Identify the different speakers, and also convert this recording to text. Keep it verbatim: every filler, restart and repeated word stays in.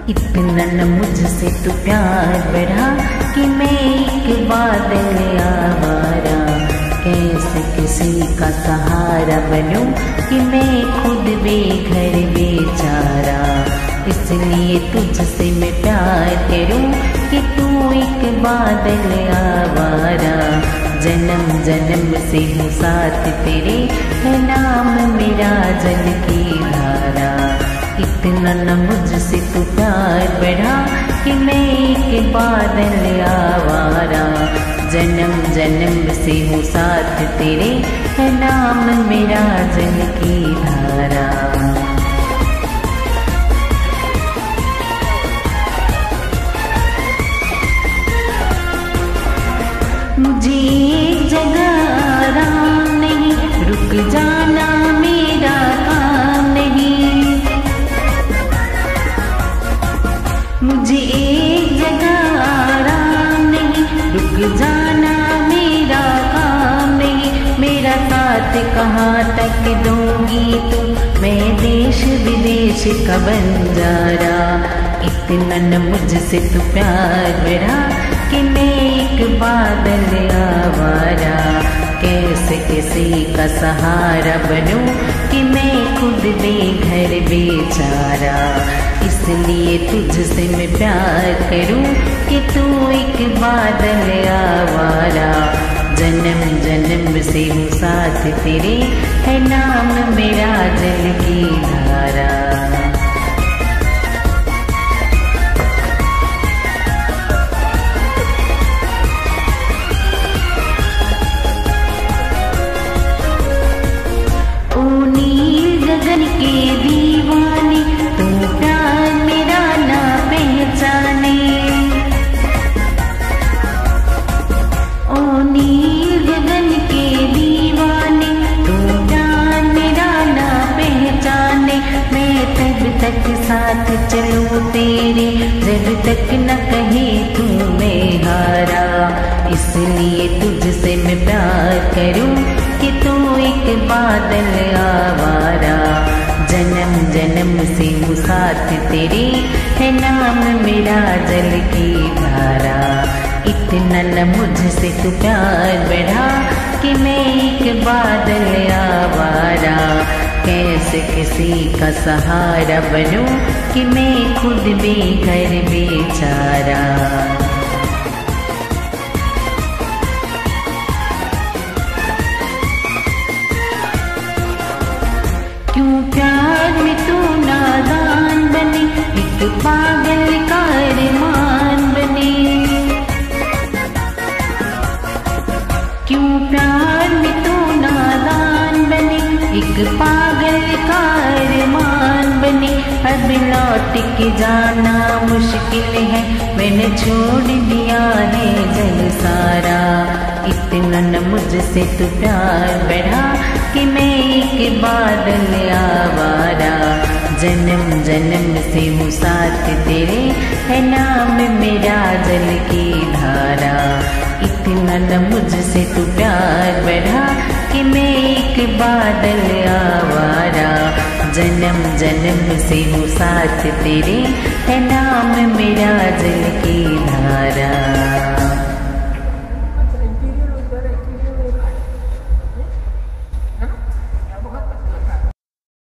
Speaker 1: इतना न मुझसे तू प्यार बढ़ा कि मैं एक बादल आवारा। कैसे किसी का सहारा बनूं कि मैं खुद बेघर बेचारा। इसलिए तुझसे मैं प्यार करूं कि तू एक बादल आवारा। जन्म जन्म से हूँ साथ तेरे, है नाम मेरा जल की धारा। इतना न मुझसे तू प्यार बढ़ा कि मैं एक बादल आवारा। जन्म जन्म से हूँ साथ तेरे, है नाम मेरा जल की धारा। मुझे एक जगह आराम नहीं, रुक जाना मेरा काम नहीं। मुझे एक जगह आराम नहीं, रुक जाना मेरा काम नहीं। मेरा साथ कहाँ तक दोगी तू, मैं देश विदेश का बंजारा। इतना न मुझसे तू प्यार बढ़ा कि मैं एक बादल आवारा। कैसे किसी का सहारा बनूं कि मैं खुद बेघर बेचारा। इसलिए तुझसे मैं प्यार करूं कि तू एक बादल आवारा। जन्म जन्म से हूँ साथ तेरे, है नाम मेरा जल की धारा। के दीवाने तू प्यार मेरा ना पहचाने। ओ नील गगन के दीवाने तू प्यार मेरा ना पहचाने। मैं तब तक साथ चलूं तेरे, जब तक न कहे तू मैं हारा। इसलिए तुझसे मैं प्यार करूं कि तू एक बादल आवारा। जन्म जन्म से हूँ साथ तेरे, है नाम मेरा जल की धारा। इतना न मुझसे तू प्यार बढ़ा कि मैं एक बादल आवारा। कैसे किसी का सहारा बनूं कि मैं खुद बेघर बेचारा। क्यों प्यार में तू नादान बने, एक पागल का अरमान बने। क्यों प्यार में तू नादान बने, एक पागल का अरमान बने। अब लौट के जाना मुश्किल है, मैंने छोड़ दिया है जल सारा। इतना न मुझसे तू प्यार बढ़ा कि मैं एक बादल आवारा। जन्म जन्म से हूँ साथ तेरे, है नाम मेरा जल की धारा। इतना न मुझसे तू प्यार बढ़ा कि मैं एक बादल आवारा। जन्म जन्म से हूँ साथ तेरे, है नाम मेरा जल की धारा।